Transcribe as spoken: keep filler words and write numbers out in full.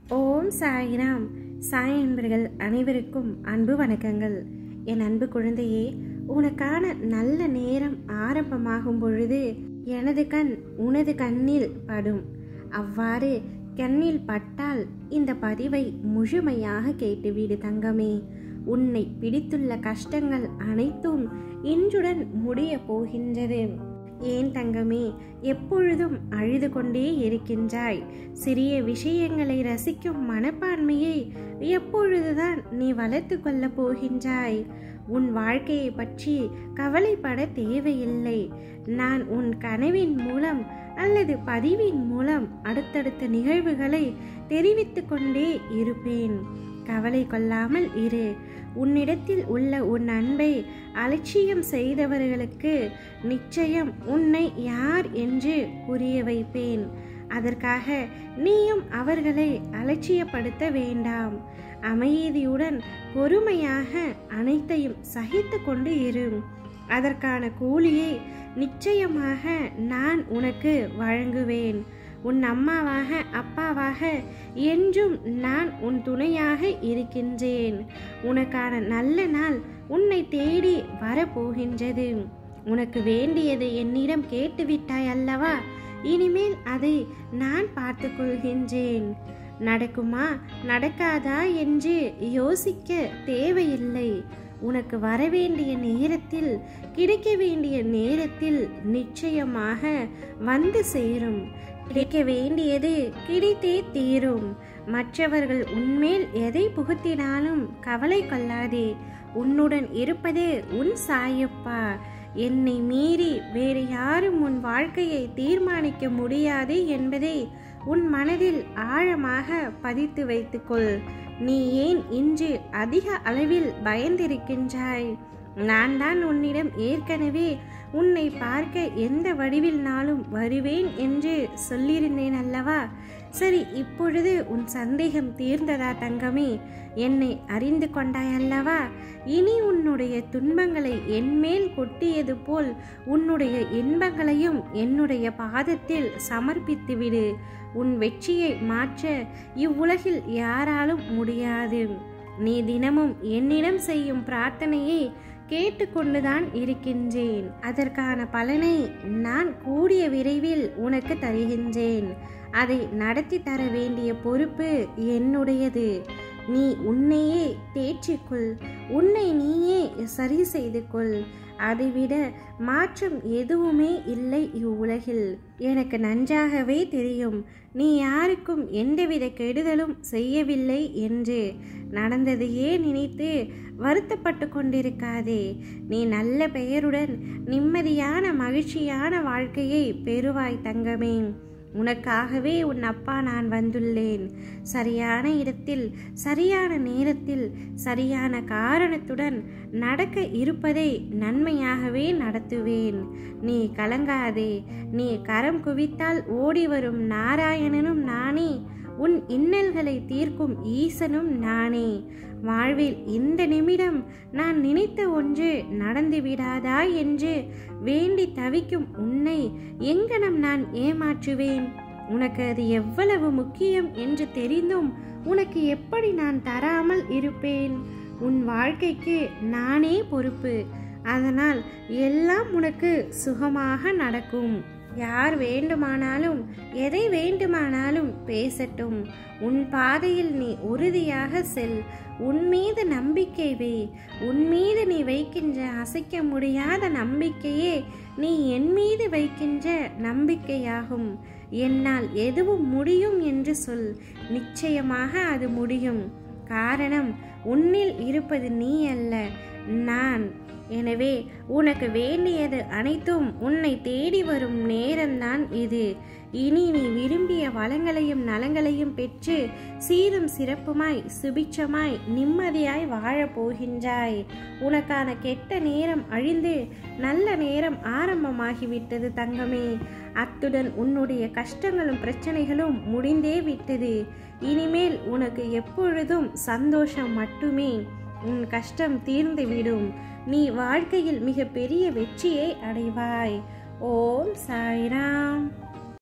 ஓம் சாய்ராம். சாய் என்பர்கள் அனைவருக்கும் அன்பு வணக்கங்கள். என் அன்பு குழந்தையே, உனக்கான நல்ல நேரம் ஆரம்பமாகும் பொழுது எனது கண் உனது கண்ணில் படும். அவ்வாறு கண்ணில் பட்டால் இந்த பதிவை முழுமையாக கேட்டுவிடு தங்கமே. உன்னை பிடித்துள்ள கஷ்டங்கள் அனைத்தும் இன்றுடன் முடிய போகின்றது. ஏன் தங்கமே எப்பொழுதும் அழுது கொண்டே இருக்கின்றாய்? சிறிய விஷயங்களை ரசிக்கும் மனப்பான்மையை எப்பொழுதுதான் நீ வளர்த்து கொள்ள போகின்றாய்? உன் வாழ்க்கையை பற்றி கவலைப்பட தேவையில்லை. நான் உன் கனவின் மூலம் அல்லது பதிவின் மூலம் அடுத்தடுத்த நிகழ்வுகளை தெரிவித்து கொண்டே இருப்பேன். கவலை கொள்ளாமல் இரு. உன்னிடத்தில் உள்ள உன் அன்பை அலட்சியம் செய்தவர்களுக்கு நிச்சயம் உன்னை யார் என்று புரிய வைப்பேன். அதற்காக நீயும் அவர்களை அலட்சியப்படுத்த வேண்டாம். அமைதியுடன் பொறுமையாக அனைத்தையும் சகித்து கொண்டு இரு. அதற்கான கூலியை நிச்சயமாக நான் உனக்கு வழங்குவேன். உன் அம்மாவாக அப்பாவாக என்றும் நான் உன் துணையாக இருக்கின்றேன். உனக்கான நல்ல நாள் உன்னை தேடி வரப்போகின்றது. உனக்கு வேண்டியதை என்னிடம் கேட்டுவிட்டாய் அல்லவா? இனிமேல் அதை நான் பார்த்து கொள்கின்றேன். நடக்குமா நடக்காதா என்று யோசிக்க தேவையில்லை. உனக்கு வரவேண்டிய நேரத்தில் கிடைக்க வேண்டிய நேரத்தில் நிச்சயமாக வந்து சேரும். கிடைக்க வேண்டியது கிடைத்தே தீரும். மற்றவர்கள் உன்மேல் எதை புகுத்தினாலும் கவலை கொள்ளாதே. உன்னுடன் இருப்பதே உன் சாயப்பா. என்னை மீறி வேறு யாரும் உன் வாழ்க்கையை தீர்மானிக்க முடியாது என்பதை உன் மனதில் ஆழமாக பதித்து வைத்துக்கொள். நீ ஏன் இன்று அதிக அளவில் பயந்திருக்கின்றாய்? நான் தான் உன்னிடம் ஏற்கனவே உன்னை பார்க்க எந்த வடிவில்னாலும் வருவேன் என்று சொல்லியிருந்தேன் அல்லவா? சரி, இப்பொழுது உன் சந்தேகம் தீர்ந்ததா தங்கமே? என்னை அறிந்து கொண்டாய் அல்லவா? இனி உன்னுடைய துன்பங்களை என்மேல் கொட்டியது போல் உன்னுடைய இன்பங்களையும் என்னுடைய பாதத்தில் சமர்ப்பித்துவிடு. உன் வெற்றியை மாற்ற இவ்வுலகில் யாராலும் முடியாது. நீ தினமும் என்னிடம் செய்யும் பிரார்த்தனையை கேட்டுக்கொண்டுதான் இருக்கின்றேன். அதற்கான பலனை நான் கூடிய விரைவில் உனக்கு தருகின்றேன். அதை நடத்தி தர வேண்டிய பொறுப்பு என்னுடையது. நீ உன்னையே தேற்றிக்கொள். உன்னை நீயே சரி செய்து கொள். அதைவிட மாற்றம் எதுவுமே இல்லை இவ்வுலகில். எனக்கு நன்றாகவே தெரியும் நீ யாருக்கும் எந்தவித கெடுதலும் செய்யவில்லை என்று. நடந்ததையே நினைத்து வருத்தப்பட்டு கொண்டிருக்காதே. நீ நல்ல பெயருடன் நிம்மதியான மகிழ்ச்சியான வாழ்க்கையை பெறுவாய் தங்கமே. உனக்காகவே உன் அப்பா நான் வந்துள்ளேன். சரியான இடத்தில் சரியான நேரத்தில் சரியான காரணத்துடன் நடக்க இருப்பதை நன்மையாகவே நடத்துவேன். நீ கலங்காதே. நீ கரம் குவித்தால் ஓடி வரும் நாராயணனும் நானே. உன் இன்னல்களை தீர்க்கும் ஈசனும் நானே. வாழ்வில் இந்த நிமிடம் நான் நினைத்த ஒன்று நடந்து விடாதா என்று வேண்டி தவிக்கும் உன்னை எங்கனம் நான் ஏமாற்றுவேன்? உனக்கு அது எவ்வளவு முக்கியம் என்று தெரிந்தும் உனக்கு எப்படி நான் தராமல் இருப்பேன்? உன் வாழ்க்கைக்கு நானே பொறுப்பு. அதனால் எல்லாம் உனக்கு சுகமாக நடக்கும். யார் வேண்டுமானாலும் எதை வேண்டுமானாலும் பேசட்டும். உன் பாதையில் நீ உறுதியாக செல். உன் மீது நம்பிக்கை வை. உன் மீது நீ வைக்கின்ற அசைக்க முடியாத நம்பிக்கையே நீ என் மீது வைக்கின்ற நம்பிக்கையாகும். என்னால் எதுவும் முடியும் என்று சொல். நிச்சயமாக அது முடியும். காரணம், உன்னில் இருப்பது நீ அல்ல, நான். எனவே உனக்கு வேண்டியது அனைத்தும் உன்னை தேடி வரும் நேரம்தான் இது. இனி நீ விரும்பிய வளங்களையும் நலங்களையும் பெற்று சீரும் சிறப்புமாய் சுபிட்சமாய் நிம்மதியாய் வாழப் போகின்றாய். உனக்கான கெட்ட நேரம் அழிந்து நல்ல நேரம் ஆரம்பமாகிவிட்டது தங்கமே. அத்துடன் உன்னுடைய கஷ்டங்களும் பிரச்சனைகளும் முடிந்தே விட்டது. இனிமேல் உனக்கு எப்பொழுதும் சந்தோஷம் மட்டுமே. உன் கஷ்டம் தீர்ந்துவிடும். நீ வாழ்க்கையில் மிக பெரிய வெற்றியை அடைவாய். ஓம் சாய்ராம்.